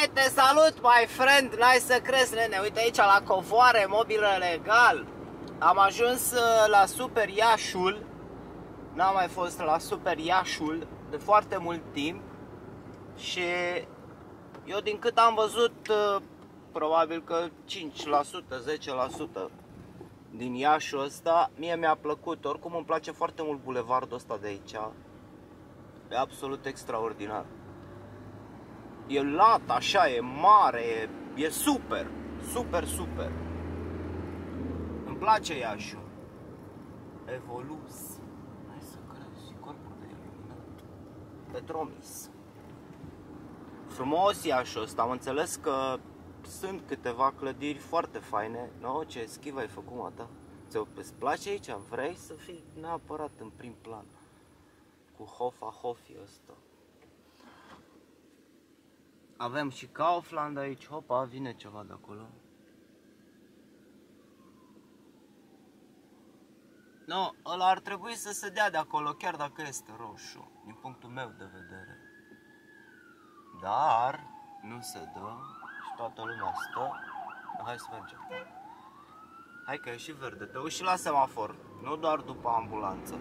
te salut, my friend! N-ai să crezi, nene. Uite aici la covoare, mobilă legal. Am ajuns la Super Iașul. N-am mai fost la Super Iașul de foarte mult timp. Și eu din cât am văzut, probabil că 5%, 10% din Iașul ăsta, mie mi-a plăcut. Oricum îmi place foarte mult bulevardul ăsta de aici. E absolut extraordinar. E lat, așa, e mare, e super, super, super. Îmi place Iașul. Evolus. Hai să crezi, corpul de iluminat. Petromis. Frumos Iașul ăsta, am înțeles că sunt câteva clădiri foarte faine. No, ce schivă ai făcut, mata? Îți place aici? Vrei să fii neapărat în prim plan cu Hofa-Hofi ăsta. Avem și Kaufland aici. Hopa, vine ceva de acolo. No, ăla ar trebui să se dea de acolo, chiar dacă este roșu, din punctul meu de vedere. Dar nu se dă și toată lumea stă. Hai să mergem. Hai că e și verde, te uiți și la semafor, nu doar după ambulanță.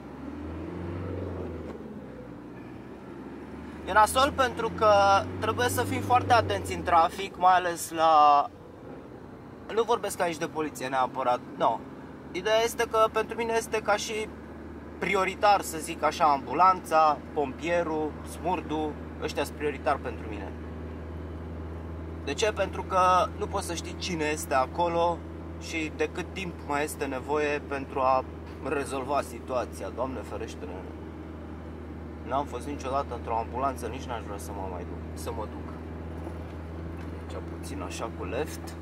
E nasol pentru că trebuie să fim foarte atenți în trafic, mai ales la... Nu vorbesc aici de poliție neapărat, nu. Ideea este că pentru mine este ca și prioritar, să zic așa, ambulanța, pompierul, smurdul, ăștia sunt prioritar pentru mine. De ce? Pentru că nu poți să știi cine este acolo și de cât timp mai este nevoie pentru a rezolva situația, Doamne ferește-ne. N-am fost niciodată într-o ambulanță, nici n-aș vrea să mă duc. Deci puțin așa cu left.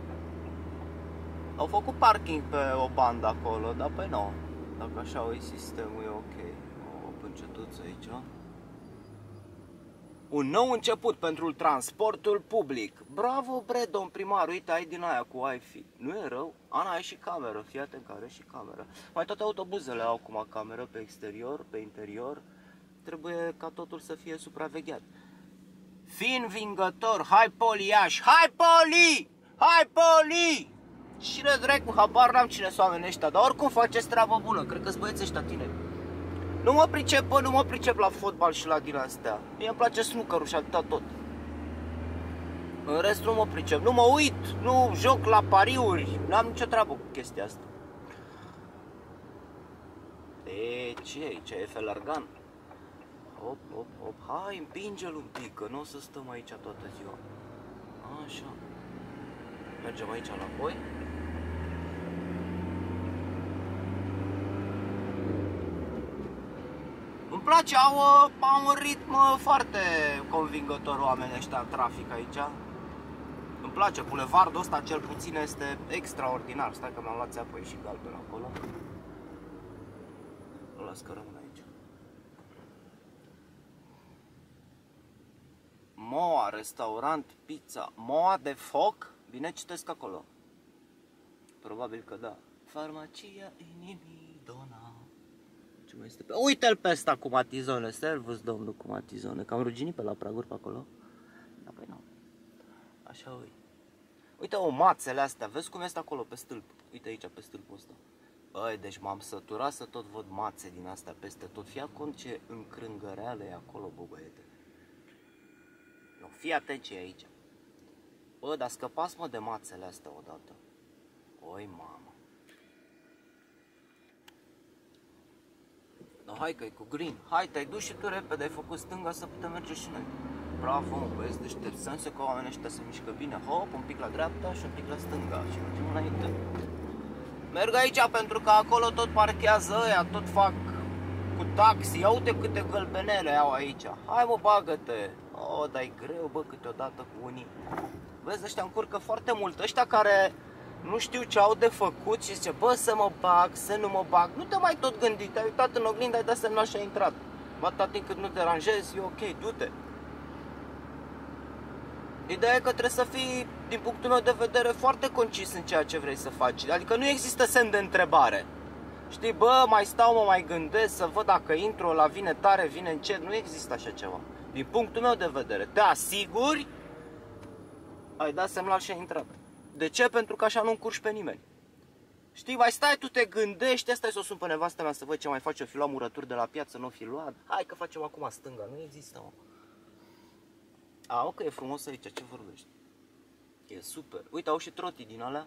Au făcut parking pe o bandă acolo, dar pe nu. Dacă așa e sistemul, e ok. O pâncetuță aici. Un nou început pentru transportul public. Bravo, bre, domn primar, uite, ai din aia cu Wi-Fi. Nu e rău? Ana, ai și cameră, fii atent că are și cameră. Mai toate autobuzele au acum cameră pe exterior, pe interior. Trebuie ca totul să fie supravegheat. Fii învingător, hai Poli Iași, hai Poli! Hai Poli! Cine dracu, habar n-am cine sunt oamenii ăștia, dar oricum faceți treabă bună, cred că-s băieți ăștia tineri. Nu mă pricep la fotbal și la din astea. Mie îmi place snookerul și atâta tot. În rest nu mă pricep, nu mă uit, nu joc la pariuri, n-am nicio treabă cu chestia asta. E, ce e aici? E Felergan? Hop, hop, hop, hai, împinge-l un pic, că nu o să stăm aici toată ziua. Așa. Mergem aici înapoi. Îmi place, au un ritm foarte convingător oamenii ăștia în trafic aici. Îmi place, bulevardul ăsta cel puțin este extraordinar. Stai că mi-am luat țeapă, e și galben acolo. Nu las că rămân aici. Moa, restaurant, pizza. Moa de foc? Bine citesc acolo. Probabil că da. Farmacia inimii dona. Ce mai este pe... Uite-l pe ăsta cu matizone. Servus, domnul, cu matizone. Că am ruginit pe la praguri pe acolo. Da, păi nu. Așa ui. Uite o mațele astea. Vezi cum este acolo pe stâlp. Uite aici pe stâlpul ăsta. Băi, deci m-am săturat să tot văd mațe din astea peste tot. Fii cont ce încrângăreală e acolo, bă, băiete. No, fii atent ce e aici. Bă, dar scăpați mă de mațele astea odată. Oi, mamă. No, hai că e cu green. Hai, te-ai dus și tu repede, ai făcut stânga să putem merge și noi. Bravo, mă, băieți, deștept. Să că oamenii ăștia se mișcă bine. Hop, un pic la dreapta și un pic la stânga. Și mergem înainte. Merg aici pentru că acolo tot parchează ăia, tot fac cu taxi. Ia uite câte gălbenele au aici. Hai, mă, bagă-te. Oh, dar e greu, bă, câteodată cu unii. Vezi, ăștia încurcă foarte mult. Ăștia care nu știu ce au de făcut și zice, bă, să mă bag, să nu mă bag. Nu te mai tot gândi, te-ai uitat în oglindă, ai dat semnal și ai intrat. Atâta timp cât nu te deranjezi, e ok, du-te. Ideea e că trebuie să fii, din punctul meu de vedere, foarte concis în ceea ce vrei să faci. Adică nu există semn de întrebare. Știi, bă, mai stau, mă mai gândesc să văd dacă intru, la vine tare, vine încet. Nu există așa ceva. Din punctul meu de vedere, te asiguri ai dat semnal și ai intrat. De ce? Pentru că așa nu încurci pe nimeni. Știi, mai stai, tu te gândești, stai să o sun pe nevastă mea să văd ce mai face, o fi luat murături de la piață, nu o fi luat. Hai că facem acum stânga, nu există, mă. A, ok, e frumos aici, ce vorbești? E super. Uite, au și trotii din alea.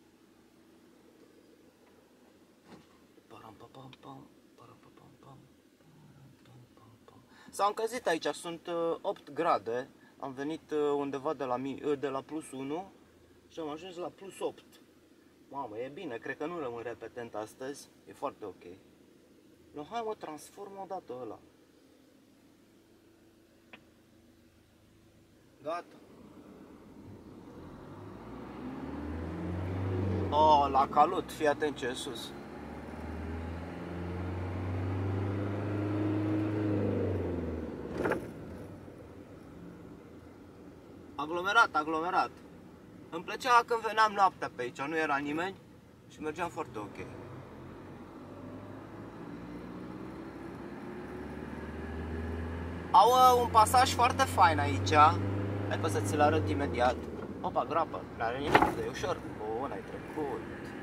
S-a încălzit aici, sunt 8 grade. Am venit undeva de la plus 1 și am ajuns la plus 8. Mamă, e bine, cred că nu rămân repetent astăzi. E foarte ok. No, hai mă, transform o dată ăla. Gata. Oh, la calut, fii atent ce e sus. Aglomerat, aglomerat. Îmi plăcea când veneam noaptea pe aici, nu era nimeni și mergeam foarte ok. Au un pasaj foarte fain aici. Hai că o să ți-l arăt imediat. Opa, groapă, n-are nimic, e ușor. Bun, ai trecut.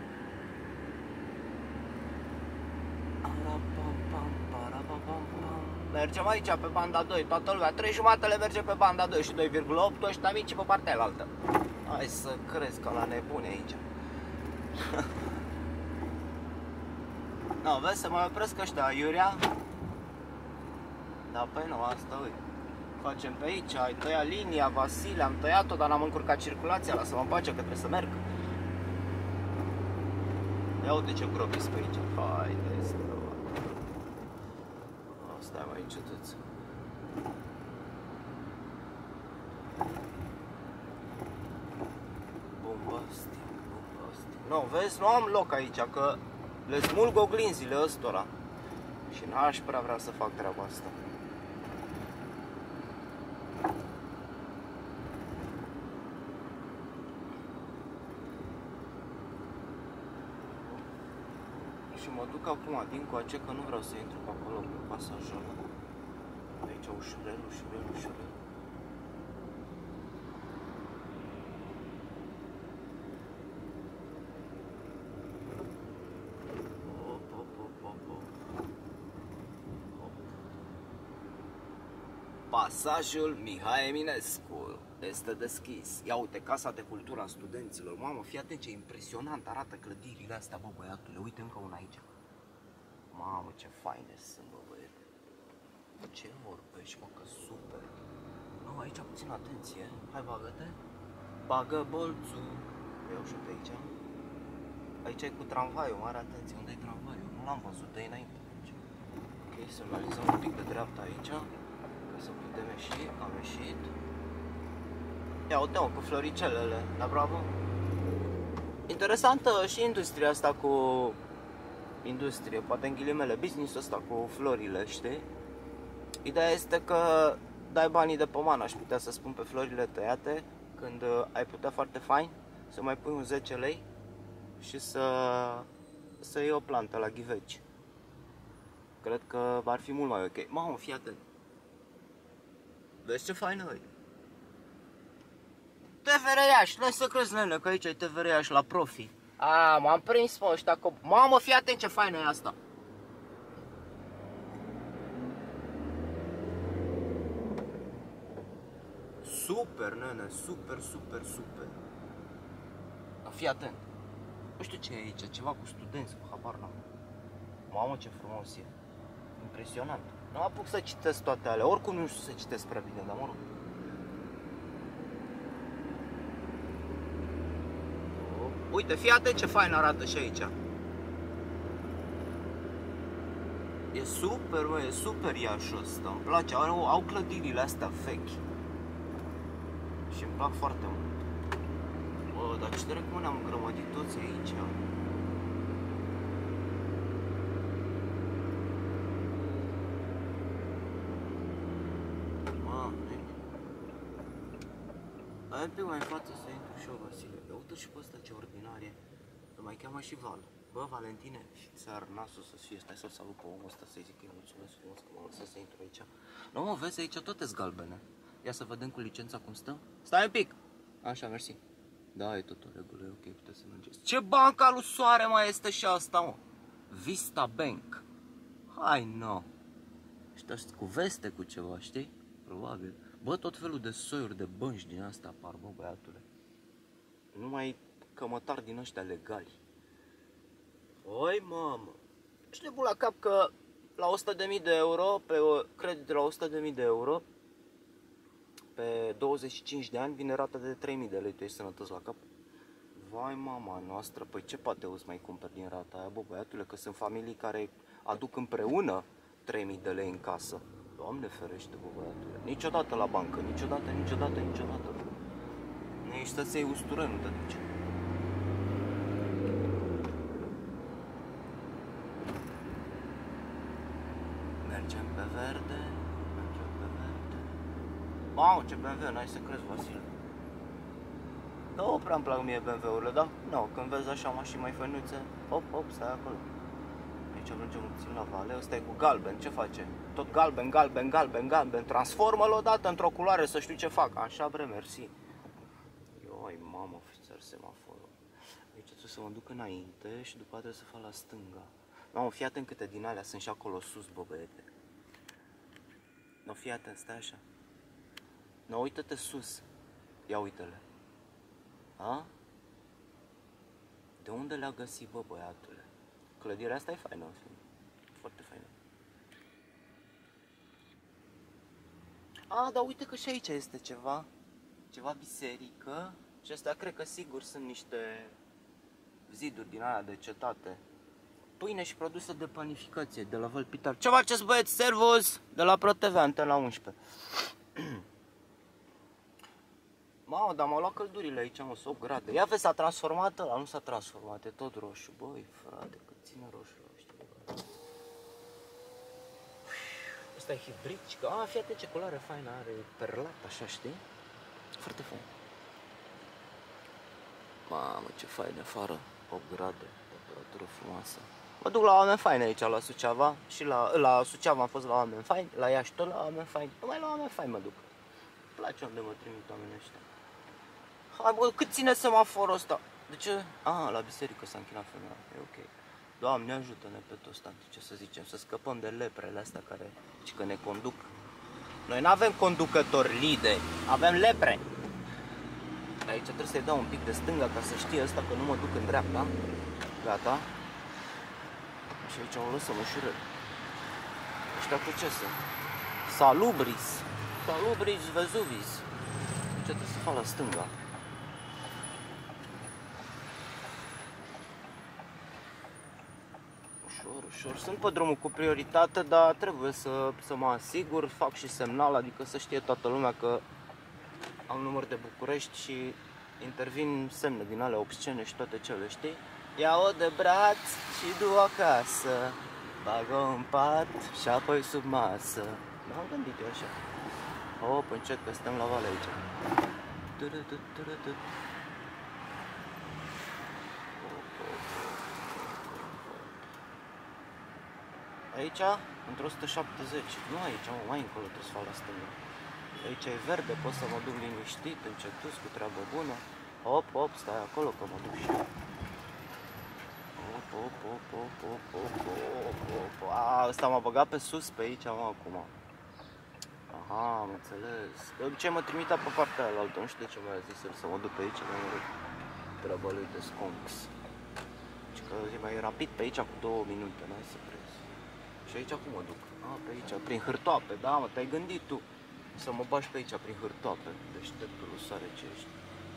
Mergem aici pe banda 2, toată lumea, 3 jumatele merge pe banda 2 și 2,8, ăștia mici pe partea alaltă. Hai să crezi ca la nebune aici. No, vezi, se mai opresc ăștia aiurea. Da, păi nu, asta uite. Facem pe aici, ai tăiat linia, Vasile, am tăiat-o, dar n-am încurcat circulația, lasă-mă în pace că trebuie să merg. Ia uite ce gropi pe aici, hai de stăva. Stai mai încetăți. Bombastic, bombastic. Nu, vezi, nu am loc aici, că le smulg oglinzile ăstora. Și n-aș prea vrea să fac treaba asta. Și mă duc acum dincoace că nu vreau să intru pe acolo pe pasajul ăla. Aici ușurel, ușurel, ușurel. Pasajul Mihai Eminescu este deschis. Ia uite, Casa de Cultură a Studenților. Mamă, fii atent ce impresionant arată clădirile astea, bă, băiatule. Uite încă una aici. Mamă, ce faine sunt, bă, băiete. Ce vorbești, mă, că super. Nu, aici puțin atenție. Hai, bagă-te. Bagă bolțul. Iau și pe aici. Aici e cu tramvaiul, mare atenție. Unde e tramvaiul? Nu l-am văzut de înainte. Ok, semnalizăm un pic de dreapta aici. Să putem ieși, am ieșit. Ia uite-o cu floricelele, da, bravo. Interesantă și industria asta cu... Industrie, poate în ghilimele, business-ul ăsta cu florile, știi? Ideea este că dai banii de pomană, aș putea să spun, pe florile tăiate. Când ai putea foarte fain să mai pui un 10 lei și să iei o plantă la ghiveci. Cred că ar fi mult mai ok. Mamă, fii atent. Vezi ce faină e? TVR Iași, nu să crezi, nene, că aici e TVR Iași la profi. A, m-am prins, mă, ăștia că... Mamă, fii atent ce faină e asta. Super, nene, super, super, super. Dar fii atent. Nu știu ce e aici, ceva cu studenți, cu habar n-am. Mamă, ce frumos e. Impresionant. Nu apuc să citesc toate alea, oricum nu știu să citesc prea bine, dar mă rog. Uite, fii atent ce fain arată și aici. E super, bă, e super Iașul ăsta, îmi place, au clădirile astea vechi. Și îmi plac foarte mult. Bă, dar ce drept, mă, ne-am îngrămădit toți aici. Hai un pic mai în față să intru și eu, Vasile. Ia uite și pe ăsta ce ordinar e. Îl mai cheamă și Val. Bă, Valentine, și țar nasul să fie. Stai să-l salut pe omul ăsta, să-i zic că îi mulțumesc frumos că m-am lăsat să intru aici. Nu, mă, vezi, aici toate-s galbene. Ia să vedem cu licența cum stă. Stai un pic! Așa, mersi. Da, e tot în regulă, e ok, puteți să mergeți. Ce banca lui Soare mai este și asta, mă? Vista Bank. Hai, no. Ăștia cu veste, cu ceva, știi? Probabil. Bă, tot felul de soiuri de bănci din astea apar, bă, băiatule. Numai cămătari din ăștia legali. Oi, mamă. Și nebun la cap că la 100.000 de euro, pe credit de la 100.000 de euro, pe 25 de ani vine rata de 3.000 de lei. Tu ești sănătos la cap? Vai, mama noastră, păi ce Pateus mai cumpăr din rata aia, bă, băiatule, că sunt familii care aduc împreună 3.000 de lei în casă. Doamne ferește, bă, băiatule. Niciodată la bancă, niciodată, niciodată, niciodată. Nu ești să-ți iei ustură, nu te duce. Mergem pe verde, mergem pe verde. Mamă, ce BMW, n-ai să crezi, Vasile. Da, prea îmi plac mie BMW-urile, da? Nu, când vezi așa mașini mai făinuțe, hop, hop, stai acolo. Aici ajungem puțin la vale, ăsta e cu galben, ce face? Tot galben, galben, galben, galben, transformă-l odată într-o culoare să știu ce fac. Așa, bre, mersi. Ioi, mamă, ofițer, semaforul. Aici trebuie să mă duc înainte și după aceea trebuie să fac la stânga. Mamă, fii atent câte din alea sunt și acolo sus, bă, băiete. Nu, fii atent, stai așa. Nu, uită-te sus. Ia uite-le. A? De unde le-a găsit, bă, băiatule? Clădirea asta e faină, în fine. Foarte faină. A, dar uite că și aici este ceva. Ceva biserică. Și astea cred că sigur sunt niște ziduri din aia de cetate. Pâine și produse de panificație de la Vălpitar. Ce faceți, băieți? Servus! De la ProTV, Antena 11. Mamă, dar m-au luat căldurile aici, mă, 8 grade. Ia vezi, s-a transformat ăla, nu s-a transformat, e tot roșu. Băi, frate, cât ține roșu la ăștia. Ăsta e hibrid, a, fii atent ce culoare faină are, perlat, așa, știi? Foarte fain. Mamă, ce fain afară, 8 grade, temperatură frumoasă. Mă duc la oameni faini aici, la Suceava, și la Suceava am fost la oameni faini, la Iași tot la oameni faini, numai la oameni faini mă duc. Îmi place unde mă trimit oamenii ăștia. Hai, bă, cât ține semaforul ăsta? De ce? A, la biserică s-a închinat femeia, e ok. Doamne, ajută-ne pe toți, tanti, ce să zicem, să scăpăm de leprele astea care zic că ne conduc. Noi nu avem conducători lideri, avem lepre. Aici trebuie să-i dau un pic de stânga ca să știe ăsta că nu mă duc în dreapta. Gata. Și aici o lăsăm ușurel. Ăștia cu ce sunt? Salubris. Salubris Vezuvis. Aici trebuie să fac la stânga. Ușor, ușor. Sunt pe drumul cu prioritate, dar trebuie să mă asigur, fac și semnal, adică să știe toată lumea că am număr de București și intervin semne din alea obscene și toate cele, știi? Ia-o de braț și du acasă, bag-o în pat și apoi sub masă. M-am gândit eu așa. Hop, încet că stăm la vale aici. Aici, într-o 170, nu aici, mai încolo trebuie să fac la stânga. Aici e verde, pot să mă duc liniștit, încetus, cu treabă bună. Hop, hop, stai acolo că mă duc și eu. Hop, hop, hop, hop, hop, hop, hop, hop. A, ăsta m-a băgat pe sus pe aici, mă, acum. Aha, am înțeles. De obicei mă trimitea pe partea aia altă, nu știu de ce mi-a zis el să mă duc pe aici, dar mă rog, treaba lui de sconx. Deci că e mai rapid pe aici cu 2 minute, n-ai să crezi. Și aici cum mă duc? A, pe aici, prin hârtoape, da, mă, te-ai gândit tu să mă bagi pe aici, prin hârtoape, deșteptul soare ce ești.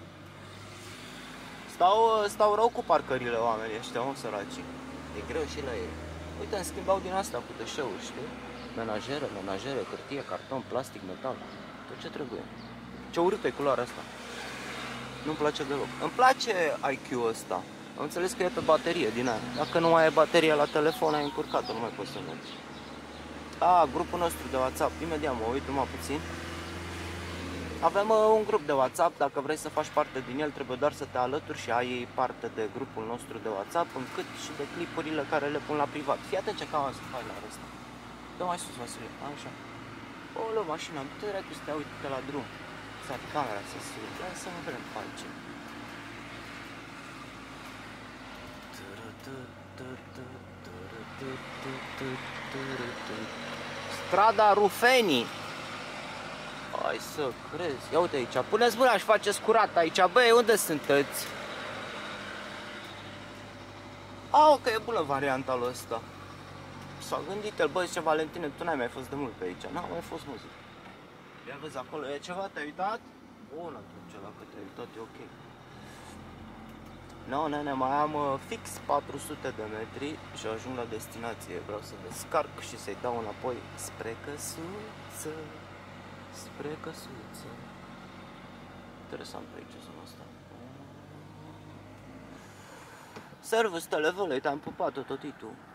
Stau rău cu parcările oamenii ăștia, mă, săracii. E greu și la ei. Uite, îmi schimbau din asta cu deșeuri, știi? Menajere, hârtie, carton, plastic, metal, tot ce trebuie. Ce urâtă e culoarea asta. Nu-mi place deloc. Îmi place IQ-ul ăsta. Am înțeles că e pe baterie din aia. Dacă nu mai ai baterie la telefon, ai încurcat-o, nu mai poți să mergi. A, grupul nostru de WhatsApp, imediat mă uit numai puțin. Avem un grup de WhatsApp, dacă vrei să faci parte din el, trebuie doar să te alături și ai parte de grupul nostru de WhatsApp, încât și de clipurile care le pun la privat. Fii atent ce cam să faci la ăsta. Dă mai sus, Vasile, așa. Olă, mașina, te dracu să te uite la drum. fixat camera să surge, să nu vrem face. Strada Rufenii. Hai să crezi. Ia uite aici, puneți mâna și faceți curat aici. Băi, unde sunteți? Ok, e bună varianta lui ăsta. S-a gândit el, băi, zice Valentine, tu n-ai mai fost de mult pe aici. N-am mai fost, mă, zic. Ia vezi acolo, e ceva, te-ai uitat? Bun, atunci, dacă te-ai uitat, e ok. No, nene, mai am fix 400 de metri și ajung la destinație. Vreau să descarc și să-i dau înapoi spre căsuță. Spre căsuță. Interesant pe aici zona asta. Servus, televole, te-am pupat-o, totitu.